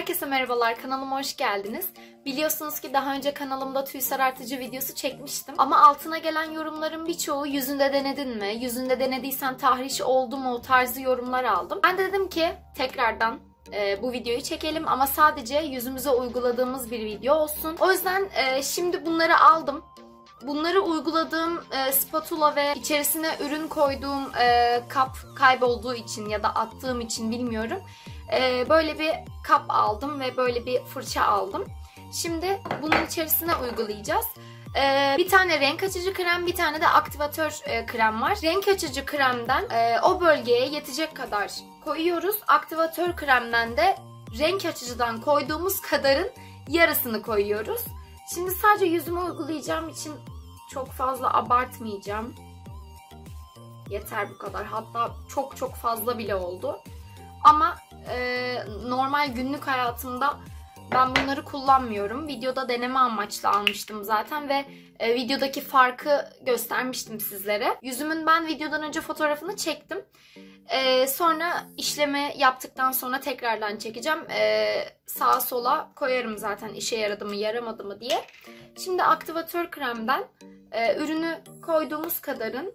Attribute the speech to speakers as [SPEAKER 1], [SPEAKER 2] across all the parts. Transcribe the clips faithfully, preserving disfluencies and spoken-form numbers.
[SPEAKER 1] Herkese merhabalar, kanalıma hoş geldiniz. Biliyorsunuz ki daha önce kanalımda tüy sarartıcı videosu çekmiştim. Ama altına gelen yorumların birçoğu yüzünde denedin mi? Yüzünde denediysen tahriş oldu mu? Tarzı yorumlar aldım. Ben de dedim ki tekrardan e, bu videoyu çekelim ama sadece yüzümüze uyguladığımız bir video olsun. O yüzden e, şimdi bunları aldım. Bunları uyguladığım e, spatula ve içerisine ürün koyduğum e, kap kaybolduğu için ya da attığım için bilmiyorum. E, böyle bir kap aldım ve böyle bir fırça aldım. Şimdi bunun içerisine uygulayacağız. E, bir tane renk açıcı krem, bir tane de aktivatör e, krem var. Renk açıcı kremden e, o bölgeye yetecek kadar koyuyoruz. Aktivatör kremden de renk açıcıdan koyduğumuz kadarın yarısını koyuyoruz. Şimdi sadece yüzüme uygulayacağım için çok fazla abartmayacağım. Yeter bu kadar. Hatta çok çok fazla bile oldu. Ama e, normal günlük hayatımda ben bunları kullanmıyorum. Videoda deneme amaçlı almıştım zaten ve e, videodaki farkı göstermiştim sizlere. Yüzümün ben videodan önce fotoğrafını çektim. E, sonra işlemi yaptıktan sonra tekrardan çekeceğim. E, sağa sola koyarım zaten işe yaradı mı yaramadı mı diye. Şimdi aktivatör kremden e, ürünü koyduğumuz kadarın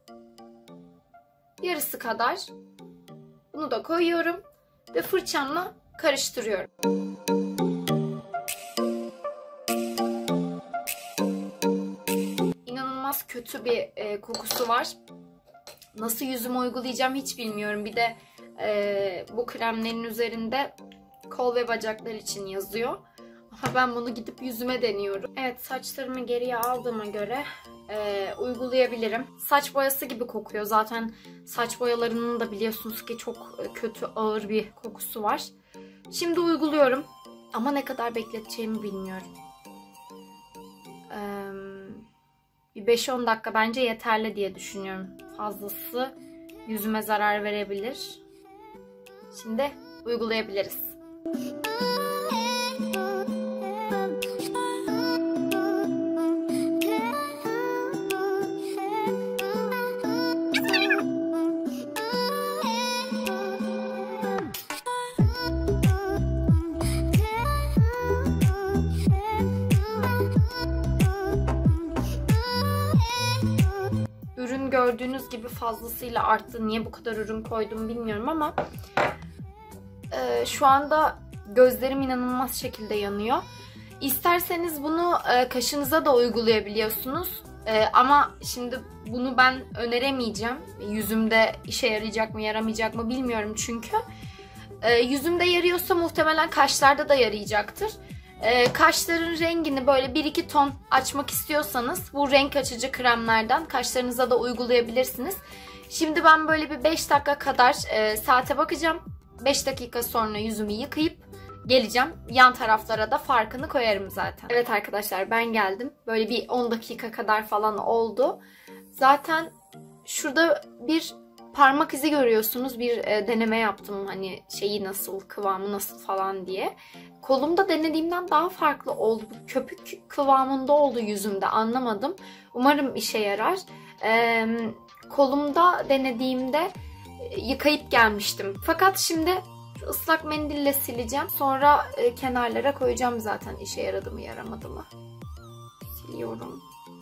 [SPEAKER 1] yarısı kadar bunu da koyuyorum ve fırçamla karıştırıyorum. İnanılmaz kötü bir e, kokusu var. Nasıl yüzüme uygulayacağım hiç bilmiyorum. Bir de e, bu kremlerin üzerinde kol ve bacaklar için yazıyor. Ama ben bunu gidip yüzüme deniyorum. Evet, saçlarımı geriye aldığıma göre e, uygulayabilirim. Saç boyası gibi kokuyor. Zaten saç boyalarının da biliyorsunuz ki çok kötü, ağır bir kokusu var. Şimdi uyguluyorum. Ama ne kadar bekleteceğimi bilmiyorum. Eee... Bir beş on dakika bence yeterli diye düşünüyorum. Fazlası yüzüme zarar verebilir. Şimdi uygulayabiliriz. Gördüğünüz gibi fazlasıyla arttı. Niye bu kadar ürün koydum bilmiyorum ama e, şu anda gözlerim inanılmaz şekilde yanıyor. İsterseniz bunu e, kaşınıza da uygulayabiliyorsunuz. E, ama şimdi bunu ben öneremeyeceğim. Yüzümde işe yarayacak mı yaramayacak mı bilmiyorum çünkü. E, yüzümde yarıyorsa muhtemelen kaşlarda da yarayacaktır. Ee, kaşların rengini böyle bir iki ton açmak istiyorsanız bu renk açıcı kremlerden kaşlarınıza da uygulayabilirsiniz. Şimdi ben böyle bir beş dakika kadar e, saate bakacağım. beş dakika sonra yüzümü yıkayıp geleceğim. Yan taraflara da farkını koyarım zaten. Evet arkadaşlar, ben geldim. Böyle bir on dakika kadar falan oldu. Zaten şurada bir parmak izi görüyorsunuz. Bir e, deneme yaptım, hani şeyi nasıl, kıvamı nasıl falan diye. Kolumda denediğimden daha farklı oldu. Köpük kıvamında oldu yüzümde, anlamadım. Umarım işe yarar. E, kolumda denediğimde e, yıkayıp gelmiştim. Fakat şimdi şu ıslak mendille sileceğim. Sonra e, kenarlara koyacağım zaten işe yaradı mı yaramadı mı. Siliyorum.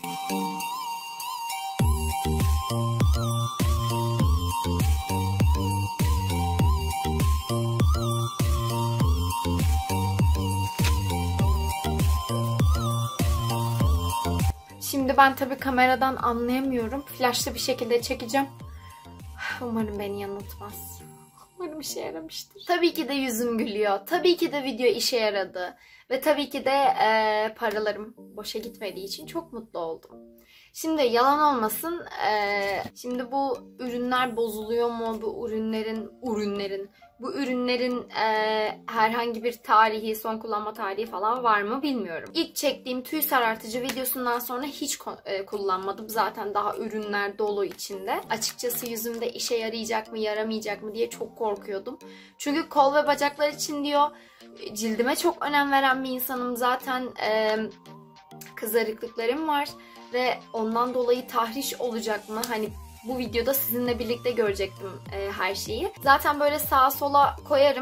[SPEAKER 1] Şimdi ben tabii kameradan anlayamıyorum. Flaşlı bir şekilde çekeceğim. Umarım beni yanıltmaz. Umarım işe yaramıştır. Tabii ki de yüzüm gülüyor. Tabii ki de video işe yaradı. Ve tabii ki de e, paralarım boşa gitmediği için çok mutlu oldum. Şimdi yalan olmasın. E, şimdi bu ürünler bozuluyor mu? Bu ürünlerin, ürünlerin, bu ürünlerin e, herhangi bir tarihi, son kullanma tarihi falan var mı bilmiyorum. İlk çektiğim tüy sarartıcı videosundan sonra hiç e, kullanmadım. Zaten daha ürünler dolu içinde. Açıkçası yüzümde işe yarayacak mı, yaramayacak mı diye çok korkuyordum. Çünkü kol ve bacaklar için diyor. Cildime çok önem veren bir insanım. Zaten e, kızarıklıklarım var. Ve ondan dolayı tahriş olacak mı? Hani bu videoda sizinle birlikte görecektim e, her şeyi. Zaten böyle sağa sola koyarım.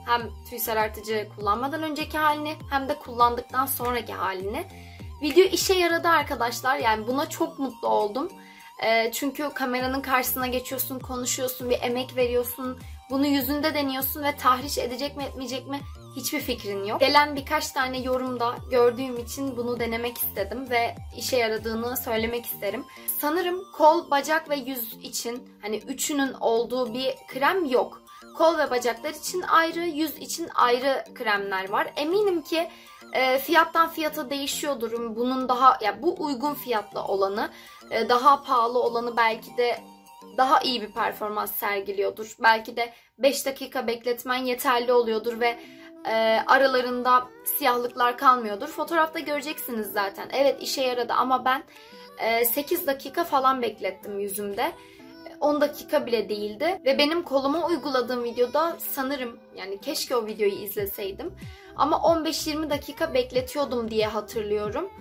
[SPEAKER 1] Hem tüy sarartıcı kullanmadan önceki halini hem de kullandıktan sonraki halini. Video işe yaradı arkadaşlar. Yani buna çok mutlu oldum. E, çünkü kameranın karşısına geçiyorsun, konuşuyorsun, bir emek veriyorsun. Bunu yüzünde deniyorsun ve tahriş edecek mi etmeyecek mi hiçbir fikrin yok. Gelen birkaç tane yorumda gördüğüm için bunu denemek istedim ve işe yaradığını söylemek isterim. Sanırım kol, bacak ve yüz için hani üçünün olduğu bir krem yok. Kol ve bacaklar için ayrı, yüz için ayrı kremler var. Eminim ki e, fiyattan fiyata değişiyordur. Bunun daha ya bu uygun fiyatlı olanı, e, daha pahalı olanı belki de daha iyi bir performans sergiliyordur. Belki de beş dakika bekletmen yeterli oluyordur ve e, aralarında siyahlıklar kalmıyordur. Fotoğrafta göreceksiniz zaten. Evet, işe yaradı ama ben e, sekiz dakika falan beklettim yüzümde. on dakika bile değildi ve benim koluma uyguladığım videoda sanırım, yani keşke o videoyu izleseydim ama on beş yirmi dakika bekletiyordum diye hatırlıyorum.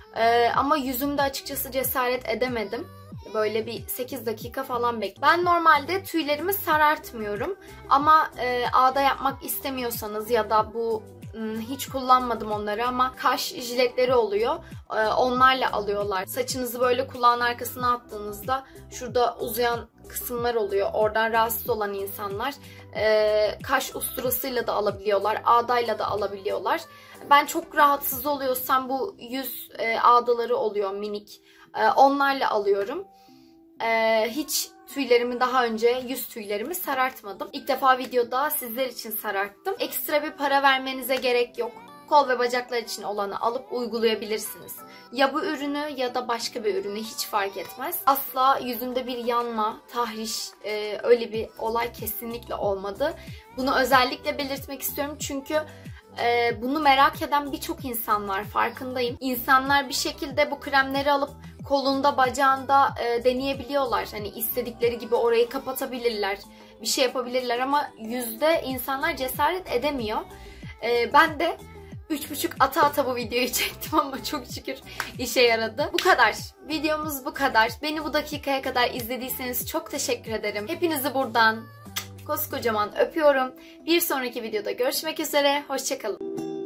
[SPEAKER 1] E, ama yüzümde açıkçası cesaret edemedim. Böyle bir sekiz dakika falan bekle. Ben normalde tüylerimi sarartmıyorum. Ama e, ağda yapmak istemiyorsanız ya da bu hiç kullanmadım onları ama kaş jiletleri oluyor. E, onlarla alıyorlar. Saçınızı böyle kulağın arkasına attığınızda şurada uzayan kısımlar oluyor. Oradan rahatsız olan insanlar e, kaş usturasıyla da alabiliyorlar. Ağdayla da alabiliyorlar. Ben çok rahatsız oluyorsam bu yüz e, ağdaları oluyor minik. E, onlarla alıyorum. Ee, hiç tüylerimi daha önce yüz tüylerimi sarartmadım. İlk defa videoda sizler için sararttım. Ekstra bir para vermenize gerek yok. Kol ve bacaklar için olanı alıp uygulayabilirsiniz. Ya bu ürünü ya da başka bir ürünü hiç fark etmez. Asla yüzümde bir yanma, tahriş, e, öyle bir olay kesinlikle olmadı. Bunu özellikle belirtmek istiyorum çünkü e, bunu merak eden birçok insan var, farkındayım. İnsanlar bir şekilde bu kremleri alıp kolunda, bacağında e, deneyebiliyorlar. Hani istedikleri gibi orayı kapatabilirler, bir şey yapabilirler ama yüzde insanlar cesaret edemiyor. E, ben de üç buçuk ata ata bu videoyu çektim ama çok şükür işe yaradı. Bu kadar. Videomuz bu kadar. Beni bu dakikaya kadar izlediyseniz çok teşekkür ederim. Hepinizi buradan koskocaman öpüyorum. Bir sonraki videoda görüşmek üzere. Hoşça kalın.